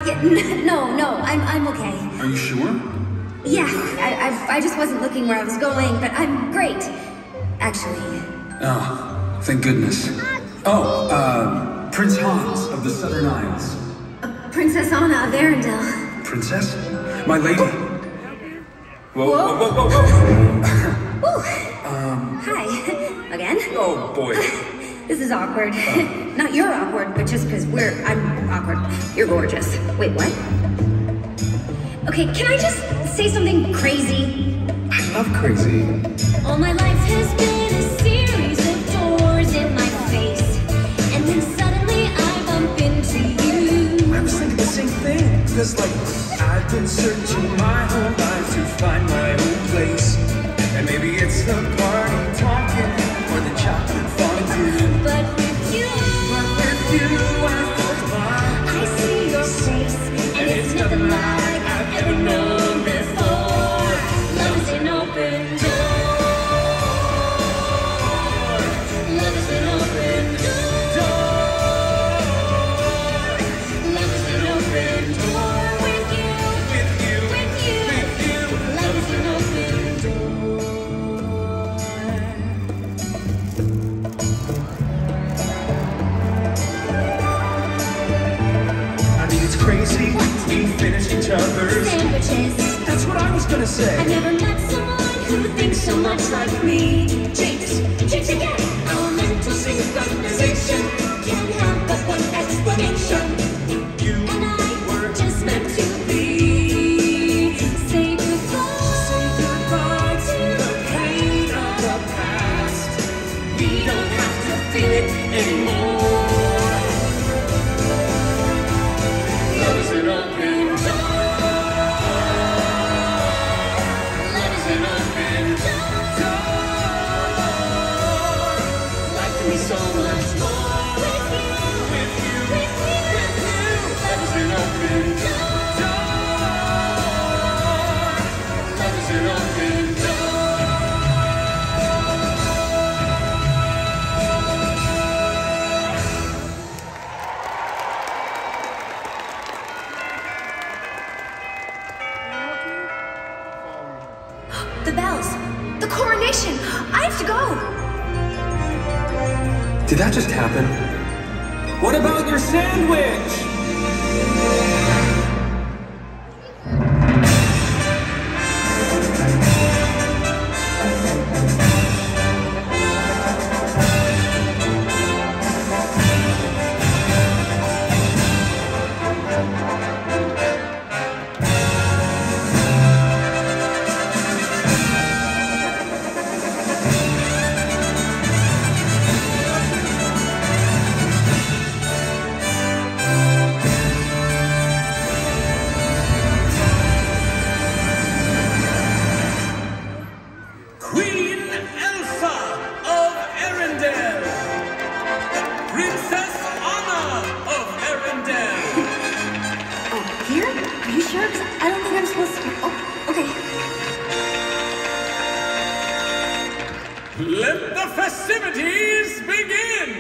No, I'm okay. Are you sure? Yeah, I just wasn't looking where I was going, but I'm great. Actually. Oh, thank goodness. Oh, Prince Hans of the Southern Isles. Princess Anna of Arendelle. Princess? My lady. Whoa. Hi. Again? Oh, boy. This is awkward. Not you're awkward, but just because I'm awkward. You're gorgeous. Wait, what? Okay, can I just say something crazy? I love crazy. All my life has been a series of doors in my face. And then suddenly I bump into you. I was thinking the same thing. Cause I've been searching my whole life to find my own place. And maybe it's the party talking or the chocolate fondue. But with you, I see your face, and it's nothing like I've ever known before. Love is an open door. Love is an open door. Love is an open door. With you. Love is an open door. It's crazy. We finished each other's Sandwiches. That's what I was gonna say. I've never met someone who thinks so much like me. Jinx again. Our mental synchronization can't have but one explanation. You And I were just meant to be. Say goodbye. Say goodbye to the pain of the past. We don't have to feel it anymore. Love is an open door. Love is an open door. Life can be so much more With you. Love is an open door. Love is an open door. The bells. The coronation. I have to go. Did that just happen? What about your sandwich? Queen Elsa of Arendelle. Princess Anna of Arendelle. Oh, here? Are you sure? 'Cause I don't think I'm supposed to. Oh, okay. Let the festivities begin!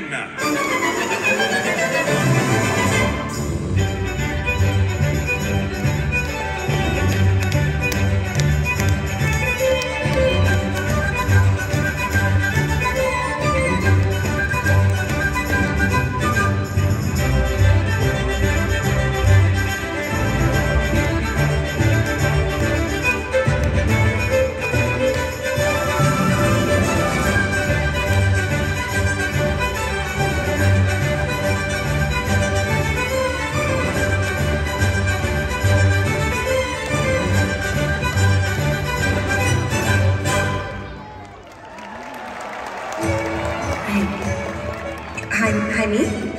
Hi, me?